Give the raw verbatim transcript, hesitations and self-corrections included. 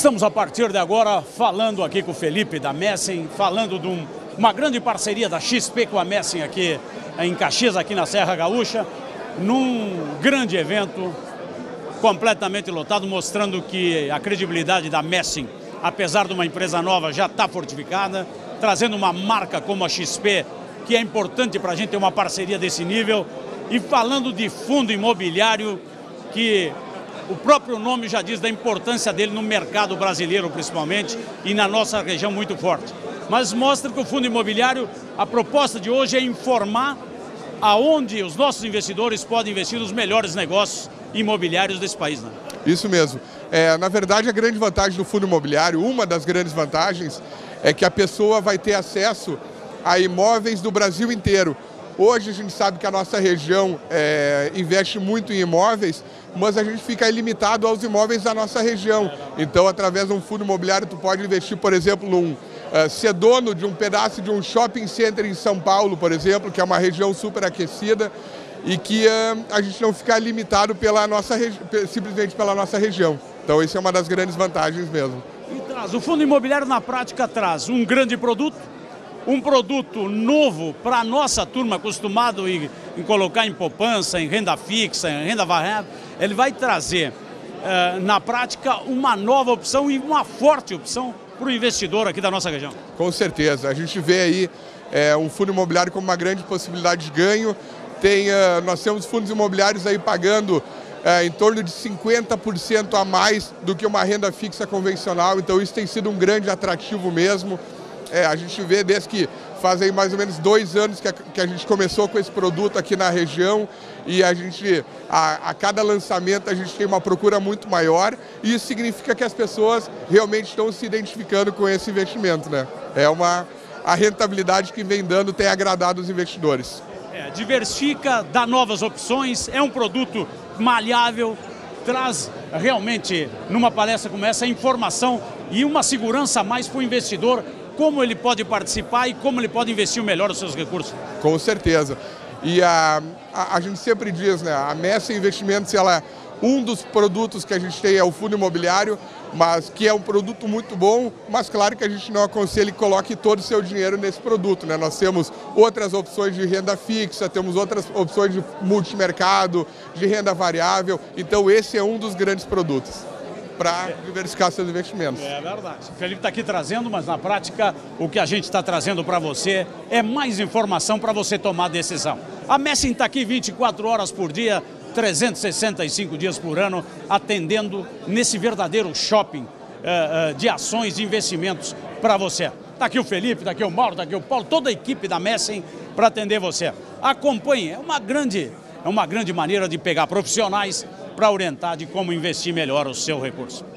Estamos a partir de agora falando aqui com o Felipe da Messing, falando de um, uma grande parceria da X P com a Messing aqui em Caxias, aqui na Serra Gaúcha, num grande evento completamente lotado, mostrando que a credibilidade da Messing, apesar de uma empresa nova, já está fortificada, trazendo uma marca como a X P, que é importante para a gente ter uma parceria desse nível, e falando de fundo imobiliário, que o próprio nome já diz da importância dele no mercado brasileiro, principalmente, e na nossa região muito forte. Mas mostra que o fundo imobiliário, a proposta de hoje é informar aonde os nossos investidores podem investir nos melhores negócios imobiliários desse país, né? Isso mesmo. É, na verdade, a grande vantagem do fundo imobiliário, uma das grandes vantagens, é que a pessoa vai ter acesso a imóveis do Brasil inteiro. Hoje a gente sabe que a nossa região é, investe muito em imóveis, mas a gente fica limitado aos imóveis da nossa região. Então, através de um fundo imobiliário, tu pode investir, por exemplo, num, uh, ser dono de um pedaço de um shopping center em São Paulo, por exemplo, que é uma região super aquecida, e que uh, a gente não fica limitado pela nossa simplesmente pela nossa região. Então, isso é uma das grandes vantagens mesmo. E traz, o fundo imobiliário, na prática, traz um grande produto, um produto novo para a nossa turma, acostumado em, em colocar em poupança, em renda fixa, em renda variável. Ele vai trazer, uh, na prática, uma nova opção e uma forte opção para o investidor aqui da nossa região. Com certeza. A gente vê aí é, um fundo imobiliário como uma grande possibilidade de ganho. Tem, uh, nós temos fundos imobiliários aí pagando uh, em torno de cinquenta por cento a mais do que uma renda fixa convencional. Então isso tem sido um grande atrativo mesmo. É, a gente vê desde que faz aí mais ou menos dois anos que a, que a gente começou com esse produto aqui na região, e a gente, a, a cada lançamento a gente tem uma procura muito maior, e isso significa que as pessoas realmente estão se identificando com esse investimento, né? É uma, a rentabilidade que vem dando tem agradado os investidores. É, diversifica, dá novas opções, é um produto maleável, traz realmente, numa palestra como essa, informação e uma segurança a mais para o investidor, como ele pode participar e como ele pode investir melhor os seus recursos. Com certeza. E a, a, a gente sempre diz, né, a Messing Investimentos, ela, um dos produtos que a gente tem é o fundo imobiliário, mas que é um produto muito bom, mas claro que a gente não aconselha que coloque todo o seu dinheiro nesse produto, né? Nós temos outras opções de renda fixa, temos outras opções de multimercado, de renda variável, então esse é um dos grandes produtos para diversificar seus investimentos. É verdade. O Felipe está aqui trazendo, mas na prática o que a gente está trazendo para você é mais informação para você tomar decisão. A Messing está aqui vinte e quatro horas por dia, trezentos e sessenta e cinco dias por ano, atendendo nesse verdadeiro shopping uh, uh, de ações, de investimentos para você. Está aqui o Felipe, está aqui o Mauro, está aqui o Paulo, toda a equipe da Messing para atender você. Acompanhe, é uma grande, é uma grande maneira de pegar profissionais para orientar de como investir melhor o seu recurso.